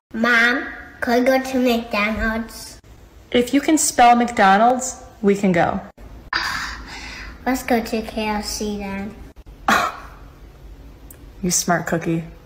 Mom, could I go to McDonald's? If you can spell McDonald's, we can go. Let's go to KFC then. You smart cookie.